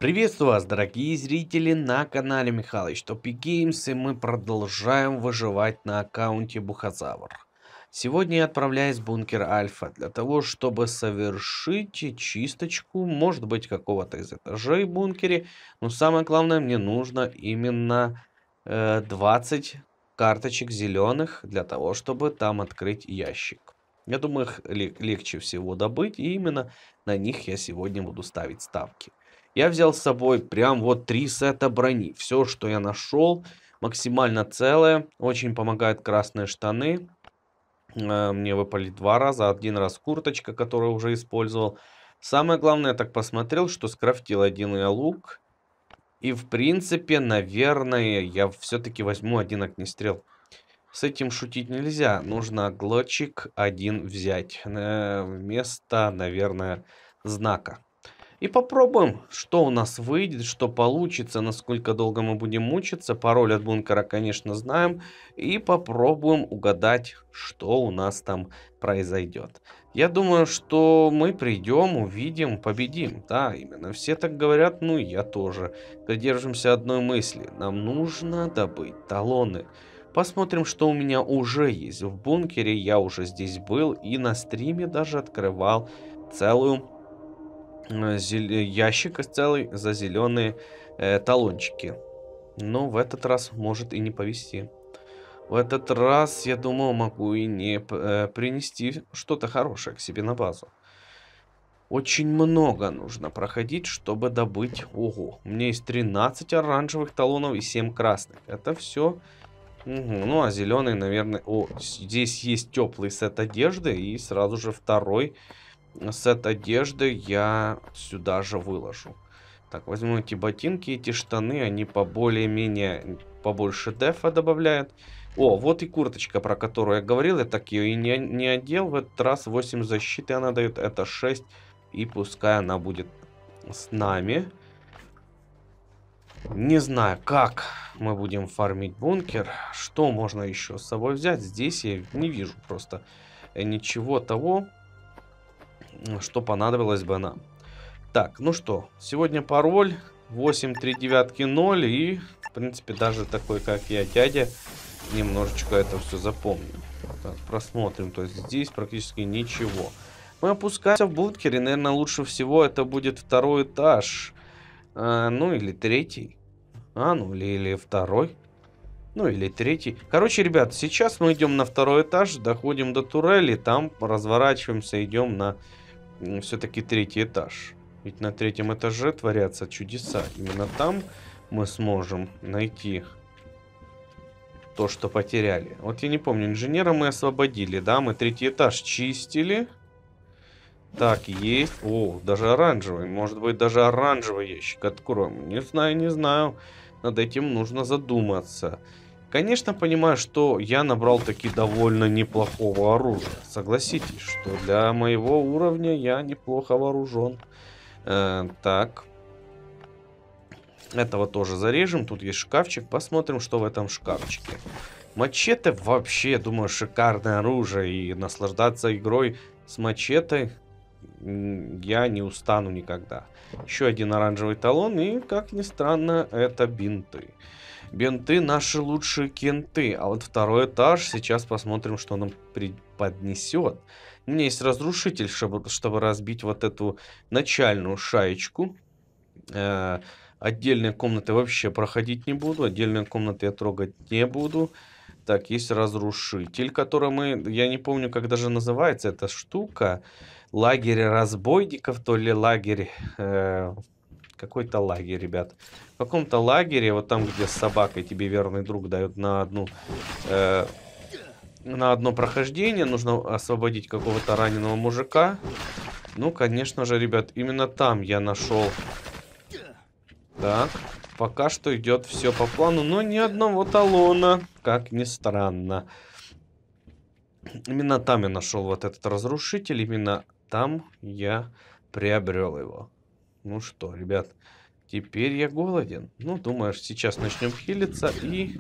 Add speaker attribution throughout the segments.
Speaker 1: Приветствую вас, дорогие зрители, на канале Михалыч Топи Геймс, и мы продолжаем выживать на аккаунте Бухозавр. Сегодня я отправляюсь в бункер Альфа для того, чтобы совершить чисточку, может быть, какого-то из этажей в бункере. Но самое главное, мне нужно именно 20 карточек зеленых для того, чтобы там открыть ящик. Я думаю, их легче всего добыть, и именно на них я сегодня буду ставить ставки. Я взял с собой прям вот 3 сета брони. Все, что я нашел, максимально целое. Очень помогают красные штаны. Мне выпали 2 раза. Один раз курточка, которую уже использовал. Самое главное, я так посмотрел, что скрафтил один я лук. И в принципе, наверное, я все-таки возьму один огнестрел. С этим шутить нельзя. Нужно глотчик один взять. Вместо, наверное, знака. И попробуем, что у нас выйдет, что получится, насколько долго мы будем мучиться. Пароль от бункера, конечно, знаем. И попробуем угадать, что у нас там произойдет. Я думаю, что мы придем, увидим, победим. Да, именно все так говорят, ну и я тоже. Придержимся одной мысли. Нам нужно добыть талоны. Посмотрим, что у меня уже есть в бункере. Я уже здесь был и на стриме даже открывал целую ящик целый за зеленые талончики. Но в этот раз может и не повезти. В этот раз, я думаю, могу и не принести что-то хорошее к себе на базу. Очень много нужно проходить, чтобы добыть. Ого, у меня есть 13 оранжевых талонов и 7 красных. Это все. Ну, а зеленый, наверное... О, здесь есть теплый сет одежды и сразу же второй сет одежды я сюда же выложу. Так, возьму эти ботинки, эти штаны, они по более-менее побольше дефа добавляют. О, вот и курточка, про которую я говорил, я так ее и не одел. В этот раз 8 защиты она дает, это 6. И пускай она будет с нами. Не знаю, как мы будем фармить бункер. Что можно еще с собой взять? Здесь я не вижу просто ничего того, что понадобилось бы нам. Так, ну что, сегодня пароль 8390 и, в принципе, даже такой, как я, дядя, немножечко это все запомнил. Так, просмотрим, то есть здесь практически ничего. Мы опускаемся в бункере, наверное, лучше всего это будет второй этаж. Ну, или третий. Ну, или второй. Ну, или третий. Короче, ребят, сейчас мы идем на второй этаж, доходим до турели, там разворачиваемся, идем на все-таки третий этаж. Ведь на третьем этаже творятся чудеса. Именно там мы сможем найти то, что потеряли. Вот я не помню, инженера мы освободили, да? Мы третий этаж чистили. Так, есть. О, даже оранжевый. Может быть, даже оранжевый ящик откроем. Не знаю, не знаю. Над этим нужно задуматься. Конечно, понимаю, что я набрал таки довольно неплохого оружия. Согласитесь, что для моего уровня я неплохо вооружен. Так. Этого тоже зарежем. Тут есть шкафчик. Посмотрим, что в этом шкафчике. Мачете вообще, думаю, шикарное оружие. И наслаждаться игрой с мачете я не устану никогда. Еще один оранжевый талон. И, как ни странно, это бинты. Бинты наши лучшие кенты. А вот второй этаж. Сейчас посмотрим, что нам преподнесет. У меня есть разрушитель, чтобы разбить вот эту начальную шаечку. Отдельные комнаты вообще проходить не буду. Отдельные комнаты я трогать не буду. Так, есть разрушитель, который мы... Я не помню, как даже называется эта штука. Лагерь разбойников, то ли лагерь... Какой-то лагерь, ребят. В каком-то лагере, вот там, где с собакой тебе верный друг дает на одно прохождение, нужно освободить какого-то раненого мужика. Ну, конечно же, ребят, именно там я нашел. Так, пока что идет все по плану, но ни одного талона, как ни странно. Именно там я нашел вот этот разрушитель, именно там я приобрел его. Ну что, ребят, теперь я голоден. Ну, думаешь, сейчас начнем хилиться и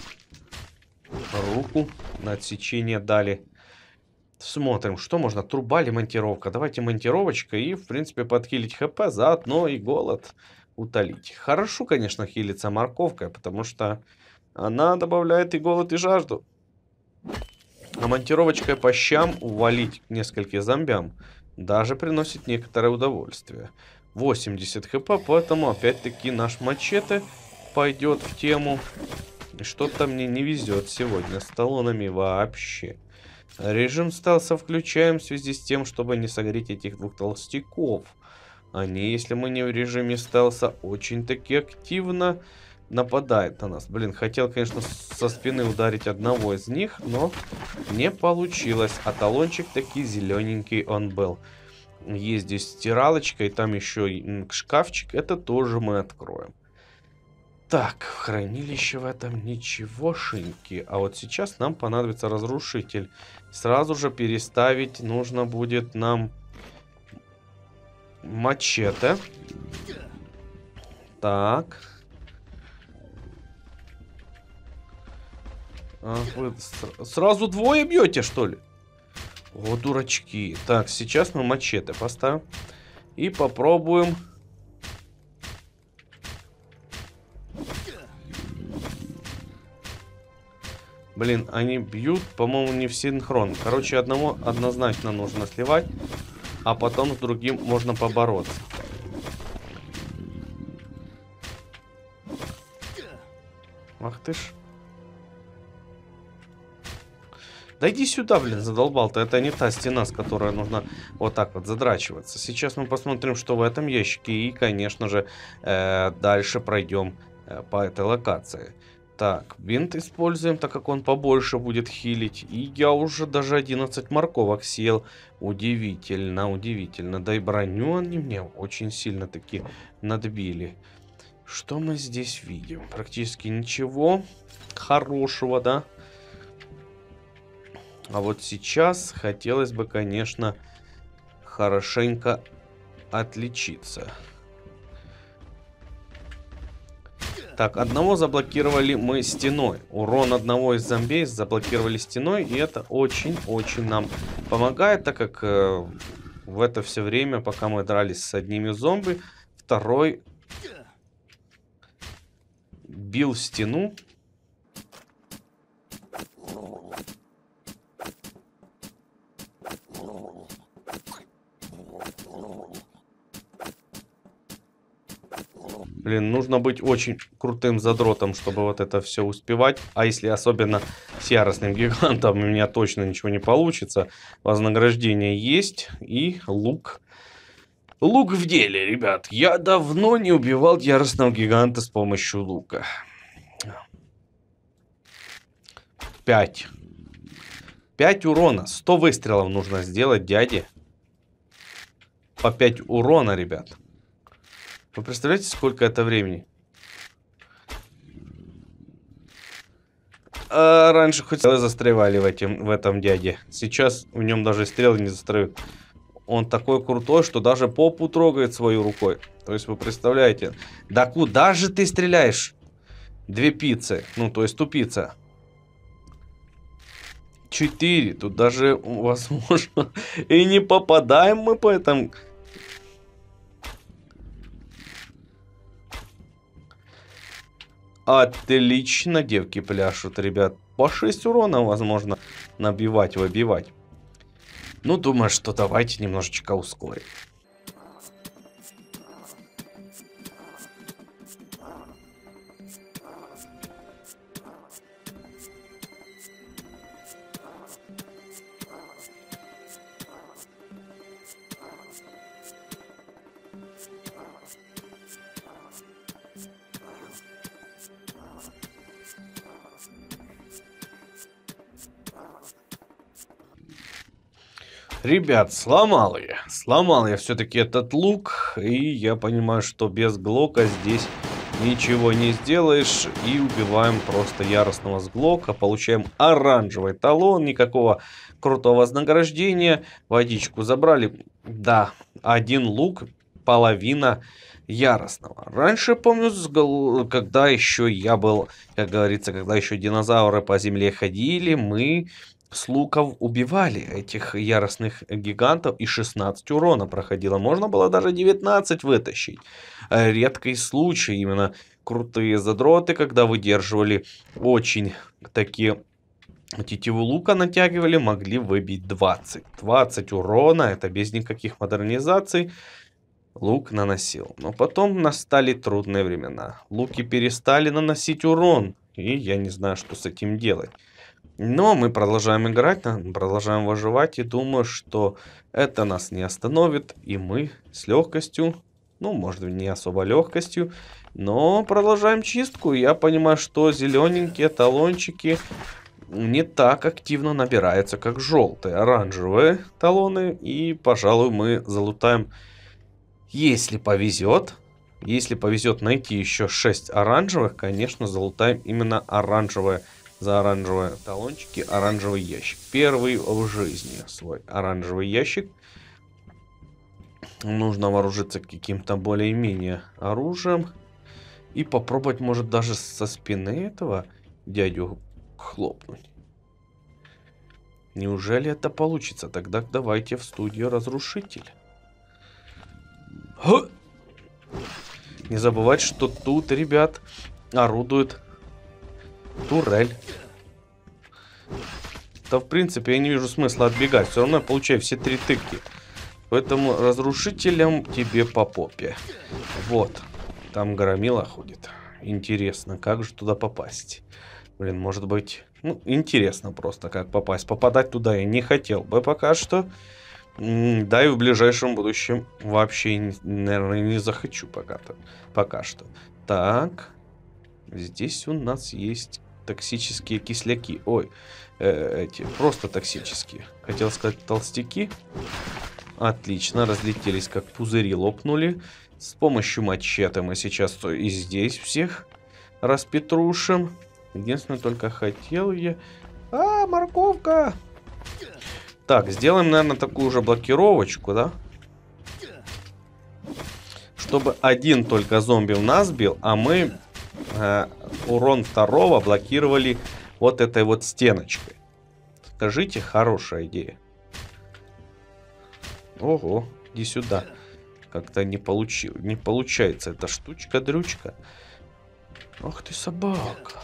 Speaker 1: руку на отсечение дали. Смотрим, что можно. Труба или монтировка. Давайте монтировочка и, в принципе, подхилить хп, заодно и голод. утолить. Хорошо, конечно, хилиться морковкой, потому что она добавляет и голод, и жажду. А монтировочкой по щам увалить нескольким зомбям даже приносит некоторое удовольствие. 80 хп, поэтому опять-таки наш мачете пойдет в тему. Что-то мне не везет сегодня с талонами вообще. Режим стелса включаем в связи с тем, чтобы не согреть этих двух толстяков. Они, если мы не в режиме стелса, очень-таки активно нападают на нас. Блин, хотел, конечно, со спины ударить одного из них, но не получилось. А талончик таки зелененький он был. Есть здесь стиралочка, и там еще шкафчик. Это тоже мы откроем. Так, в хранилище в этом ничегошеньки. А вот сейчас нам понадобится разрушитель. Сразу же переставить нужно будет нам мачете. Так. А, вы сразу двое бьете, что ли? О, дурачки. Так, сейчас мы мачете поставим. И попробуем... Блин, они бьют, по-моему, не в синхрон. Короче, одного однозначно нужно сливать, а потом с другим можно побороться. Ах ты ж. Да иди сюда, блин, задолбал-то. Это не та стена, с которой нужно вот так вот задрачиваться. Сейчас мы посмотрим, что в этом ящике. И, конечно же, дальше пройдем по этой локации. Так, бинт используем, так как он побольше будет хилить. И я уже даже 11 морковок съел. Удивительно, удивительно. Да и броню они мне очень сильно таки надбили. Что мы здесь видим? Практически ничего хорошего, да? А вот сейчас хотелось бы, конечно, хорошенько отличиться. Так, одного заблокировали мы стеной. Урон одного из зомбей заблокировали стеной. И это очень-очень нам помогает, так как в это все время, пока мы дрались с одними зомби, второй бил стену. Блин, нужно быть очень крутым задротом, чтобы вот это все успевать. А если особенно с яростным гигантом, у меня точно ничего не получится. Вознаграждение есть и лук. Лук в деле, ребят. Я давно не убивал яростного гиганта с помощью лука. 5. 5 урона. 100 выстрелов нужно сделать дяде. По 5 урона, ребят. Вы представляете, сколько это времени? А раньше хоть стрелы застревали в этом дяде. Сейчас в нем даже стрелы не застряют. Он такой крутой, что даже попу трогает своей рукой. То есть вы представляете? Да куда же ты стреляешь? 2 пиццы. Ну, то есть тупица. 4. Тут даже, возможно, и не попадаем мы по этому... Отлично, девки пляшут, ребят. По 6 урона, возможно, набивать, выбивать. Ну, думаю, что давайте немножечко ускорим. Ребят, сломал я. Сломал я все-таки этот лук. И я понимаю, что без глока здесь ничего не сделаешь. И убиваем просто яростного с глока. Получаем оранжевый талон. Никакого крутого вознаграждения. Водичку забрали. Да, 1 лук, половина яростного. Раньше, помню, когда еще я был, как говорится, когда еще динозавры по земле ходили, мы с луков убивали этих яростных гигантов, и 16 урона проходило. Можно было даже 19 вытащить. Редкий случай, именно крутые задроты, когда выдерживали очень такие тетиву лука натягивали, могли выбить 20. 20 урона, это без никаких модернизаций. Лук наносил. Но потом настали трудные времена. Луки перестали наносить урон. И я не знаю, что с этим делать. Но мы продолжаем играть, продолжаем выживать. И думаю, что это нас не остановит. И мы с легкостью, ну, может не особо легкостью, но продолжаем чистку. Я понимаю, что зелененькие талончики не так активно набираются, как желтые, оранжевые талоны. И, пожалуй, мы залутаем, если повезет. Если повезет найти еще 6 оранжевых, конечно, залутаем именно оранжевые. За оранжевые талончики оранжевый ящик. Первый в жизни свой оранжевый ящик. Нужно вооружиться каким-то более-менее оружием. И попробовать, может, даже со спины этого дядю хлопнуть. Неужели это получится? Тогда давайте в студию разрушитель. Не забывать, что тут, ребят, орудует турель. Да, в принципе, я не вижу смысла отбегать. Все равно я получаю все 3 тыки. Поэтому разрушителям тебе по попе. Вот. Там громила ходит. Интересно, как же туда попасть? Блин, может быть... Ну, интересно просто, как попасть. Попадать туда я не хотел бы пока что. Да и в ближайшем будущем вообще, наверное, не захочу пока что. Так. Здесь у нас есть токсические кисляки. Ой, эти просто токсические. Хотел сказать толстяки. Отлично, разлетелись как пузыри, лопнули. С помощью мачете мы сейчас и здесь всех распетрушим. Единственное, только хотел я... А, морковка! Так, сделаем, наверное, такую же блокировочку, да? Чтобы один только зомби в нас бил, а мы урон второго блокировали вот этой вот стеночкой. Скажите, хорошая идея. Ого, иди сюда. Как-то не получается эта штучка-дрючка. Ах ты, собака.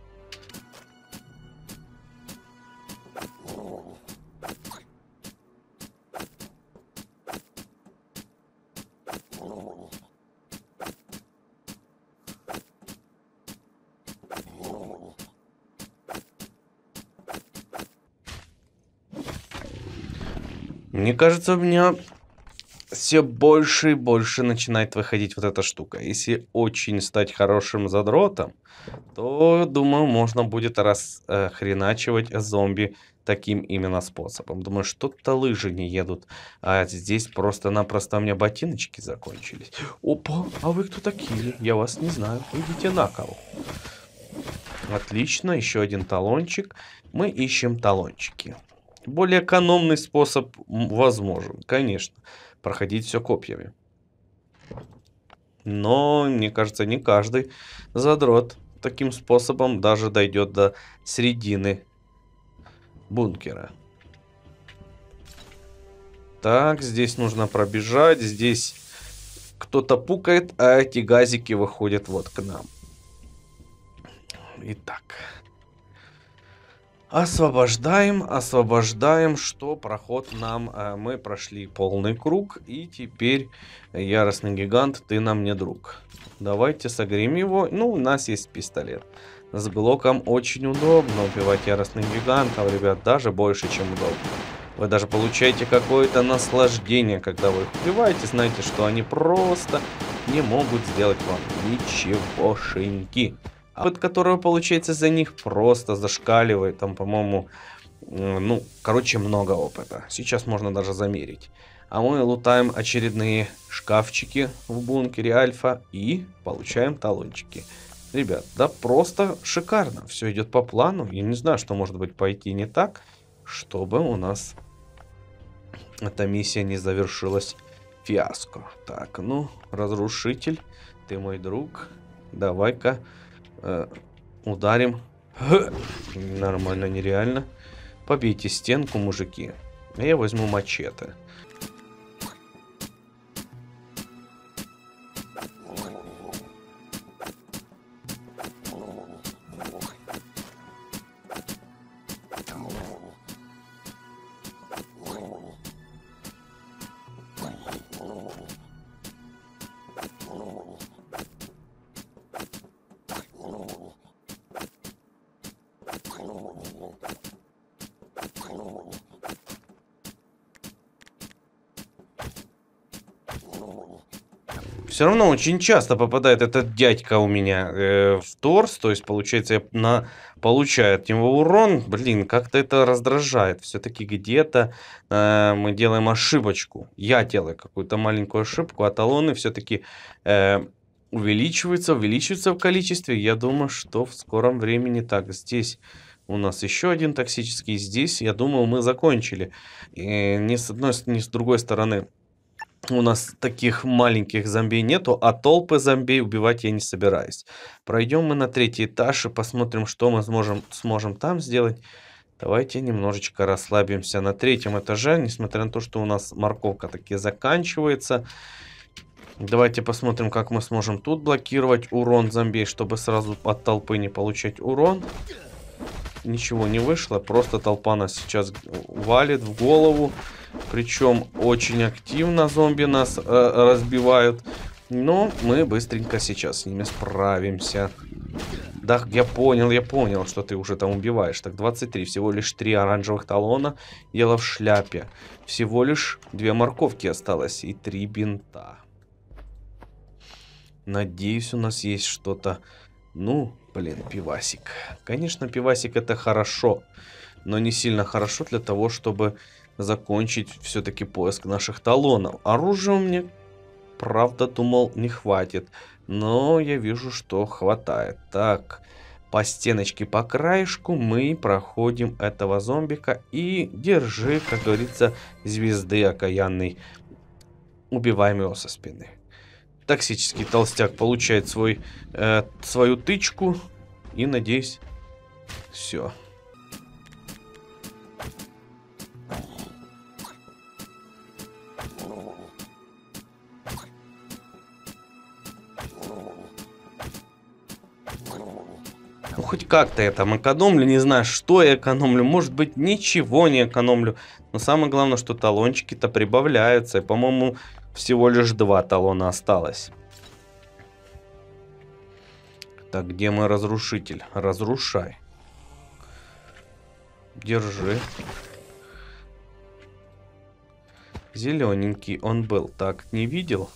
Speaker 1: Мне кажется, у меня все больше и больше начинает выходить вот эта штука. Если очень стать хорошим задротом, то, думаю, можно будет расхреначивать зомби таким именно способом. Думаю, что-то лыжи не едут. А здесь просто-напросто у меня ботиночки закончились. Опа, а вы кто такие? Я вас не знаю. Идите на кол. Отлично, еще один талончик. Мы ищем талончики. Более экономный способ возможен, конечно. Проходить все копьями. Но, мне кажется, не каждый задрот таким способом даже дойдет до середины бункера. Так, здесь нужно пробежать. Здесь кто-то пукает, а эти газики выходят вот к нам. Итак. Освобождаем, что проход нам... мы прошли полный круг, и теперь, яростный гигант, ты нам не друг. Давайте согреем его. Ну, у нас есть пистолет. С глоком очень удобно убивать яростных гигантов, ребят, даже больше, чем удобно. Вы даже получаете какое-то наслаждение, когда вы их убиваете. Знаете, что они просто не могут сделать вам ничегошеньки. Опыт, который получается за них, просто зашкаливает. Там, по-моему, ну, короче, много опыта. Сейчас можно даже замерить. А мы лутаем очередные шкафчики в бункере Альфа и получаем талончики. Ребят, да просто шикарно. Все идет по плану. Я не знаю, что может быть пойти не так, чтобы у нас эта миссия не завершилась фиаско. Так, ну, разрушитель, ты мой друг. Давай-ка... ударим. Нормально, нереально. Побейте стенку, мужики. А я возьму мачете. Все равно очень часто попадает этот дядька у меня в торс, то есть получается получаю от него урон. Блин, как-то это раздражает. Все-таки где-то мы делаем ошибочку. Я делаю какую-то маленькую ошибку, а талоны все-таки увеличиваются в количестве. Я думаю, что в скором времени так. Здесь у нас еще один токсический. Здесь, я думаю, мы закончили. Ни с одной, ни с другой стороны. У нас таких маленьких зомби нету, а толпы зомби убивать я не собираюсь. Пройдем мы на 3-й этаж и посмотрим, что мы сможем там сделать. Давайте немножечко расслабимся на 3-м этаже, несмотря на то, что у нас морковка таки заканчивается. Давайте посмотрим, как мы сможем тут блокировать урон зомби, чтобы сразу от толпы не получать урон. Ничего не вышло, просто толпа нас сейчас валит в голову. Причем очень активно зомби нас разбивают. Но мы быстренько сейчас с ними справимся. Да, я понял, что ты уже там убиваешь. Так, 23, всего лишь 3 оранжевых талона. Дело в шляпе. Всего лишь 2 морковки осталось и 3 бинта. Надеюсь, у нас есть что-то... Ну, блин, пивасик. Конечно, пивасик это хорошо. Но не сильно хорошо для того, чтобы закончить все-таки поиск наших талонов. Оружия у меня, правда, думал, не хватит. Но я вижу, что хватает. Так, по стеночке, по краешку мы проходим этого зомбика. И держи, как говорится, звезды окаянный. Убиваем его со спины. Токсический толстяк получает свою тычку. И, надеюсь, все. Ну, хоть как-то я там экономлю. Не знаю, что я экономлю. Может быть, ничего не экономлю. Но самое главное, что талончики-то прибавляются. И, по-моему, всего лишь 2 талона осталось. Так, где мой разрушитель? Разрушай. Держи. Зелененький он был. Так, не видел?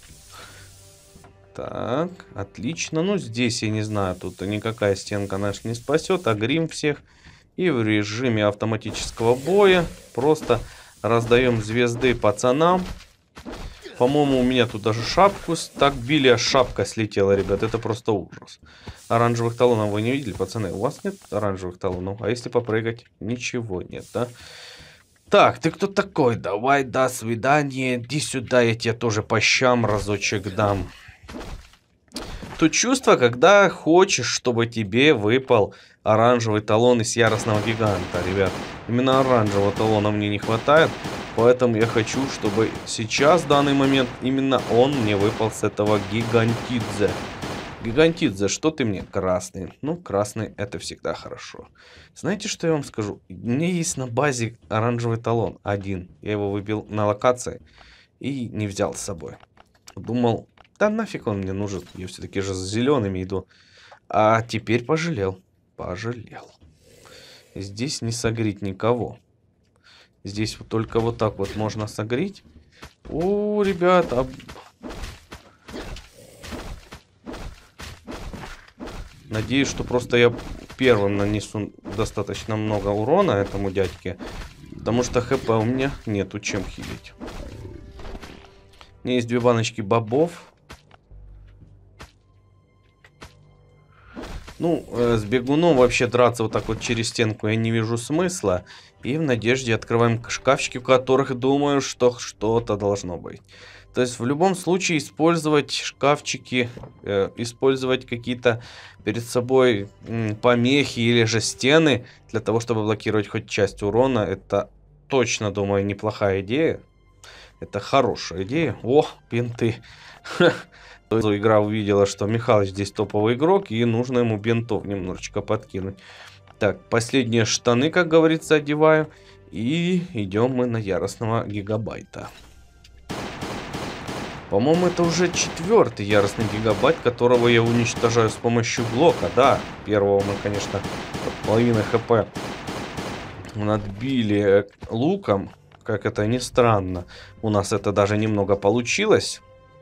Speaker 1: Так, отлично. Ну, здесь я не знаю. Тут никакая стенка наш не спасет. А грим всех. И в режиме автоматического боя просто раздаем звезды пацанам. По-моему, у меня тут даже шапку... Так, били, аж шапка слетела, ребят. Это просто ужас. Оранжевых талонов вы не видели, пацаны? У вас нет оранжевых талонов? А если попрыгать? Ничего нет, да? Так, ты кто такой? Давай, до свидания. Иди сюда, я тебе тоже по щам разочек дам. То чувство, когда хочешь, чтобы тебе выпал оранжевый талон из яростного гиганта, ребят. Именно оранжевого талона мне не хватает. Поэтому я хочу, чтобы сейчас, в данный момент, именно он мне выпал с этого гигантидзе. Гигантидзе, что ты мне? Красный. Ну, красный это всегда хорошо. Знаете, что я вам скажу? У меня есть на базе оранжевый талон. Один. Я его выбил на локации и не взял с собой. Думал, да нафиг он мне нужен. Я все-таки же с зелеными иду. А теперь пожалел. Пожалел. Здесь не согреть никого. Здесь вот только вот так вот можно согреть. О, ребята. Надеюсь, что просто я первым нанесу достаточно много урона этому дядьке. Потому что хп у меня нету чем хилить. У меня есть 2 баночки бобов. Ну, с бегуном вообще драться вот так вот через стенку я не вижу смысла. И в надежде открываем шкафчики, в которых думаю, что что-то должно быть. То есть в любом случае использовать шкафчики, использовать какие-то перед собой помехи или же стены для того, чтобы блокировать хоть часть урона, это точно, думаю, неплохая идея. Это хорошая идея. О, бинты. Игра увидела, что Михалыч здесь топовый игрок, и нужно ему бинтов немножечко подкинуть. Так, последние штаны, как говорится, одеваю. И идем мы на яростного гигабайта. По-моему, это уже 4-й яростный гигабайт, которого я уничтожаю с помощью блока. Да, первого мы, конечно, половины хп надбили луком. Как это ни странно. У нас это даже немного получилось.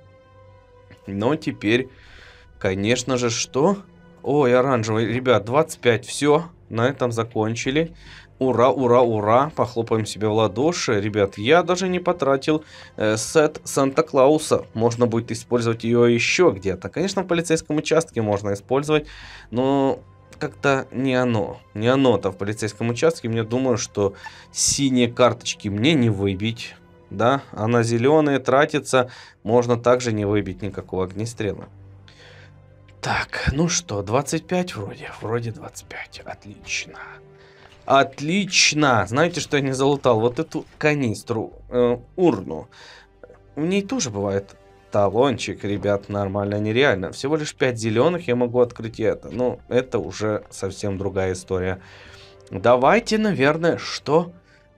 Speaker 1: Но теперь, конечно же, что? Ой, оранжевый. Ребят, 25. Все, на этом закончили. Ура, ура, ура. Похлопаем себе в ладоши. Ребят, я даже не потратил сет Санта-Клауса. Можно будет использовать ее еще где-то. Конечно, в полицейском участке можно использовать. Но как-то не оно. Не оно-то в полицейском участке. Мне думаю, что синие карточки мне не выбить. Да, а на зеленые тратиться можно также не выбить никакого огнестрела. Так, ну что, 25 вроде. Вроде 25. Отлично. Отлично! Знаете, что я не залутал? Вот эту канистру, урну. В ней тоже бывает талончик, ребят, нормально, нереально. Всего лишь 5 зеленых я могу открыть это. Но это уже совсем другая история. Давайте, наверное, что?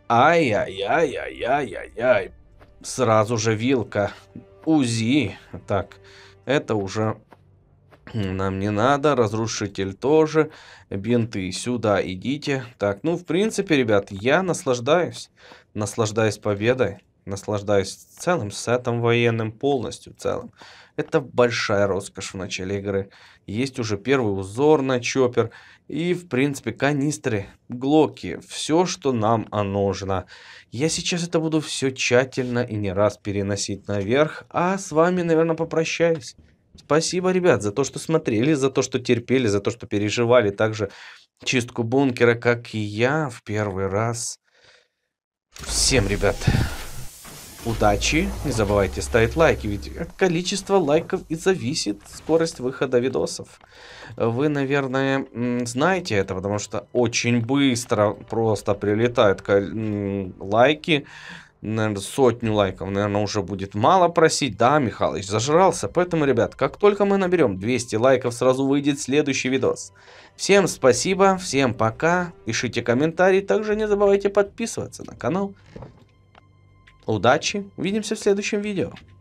Speaker 1: Ай-яй-яй-яй-яй-яй. Сразу же вилка. УЗИ. Так, это уже нам не надо. Разрушитель тоже. Бинты сюда идите. Так, ну, в принципе, ребят, я наслаждаюсь. Наслаждаюсь победой. Наслаждаюсь целым сетом военным, полностью целым. Это большая роскошь в начале игры. Есть уже первый узор на чоппер. И, в принципе, канистры, глоки. Все, что нам нужно. Я сейчас это буду все тщательно и не раз переносить наверх. А с вами, наверное, попрощаюсь. Спасибо, ребят, за то, что смотрели, за то, что терпели, за то, что переживали также чистку бункера, как и я в первый раз. Всем, ребят, удачи. Не забывайте ставить лайки, ведь от количества лайков и зависит скорость выхода видосов. Вы, наверное, знаете это, потому что очень быстро просто прилетают лайки. Наверное, 100 лайков, наверное, уже будет мало просить. Да, Михалыч зажрался. Поэтому, ребят, как только мы наберем 200 лайков, сразу выйдет следующий видос. Всем спасибо, всем пока. Пишите комментарии. Также не забывайте подписываться на канал. Удачи. Увидимся в следующем видео.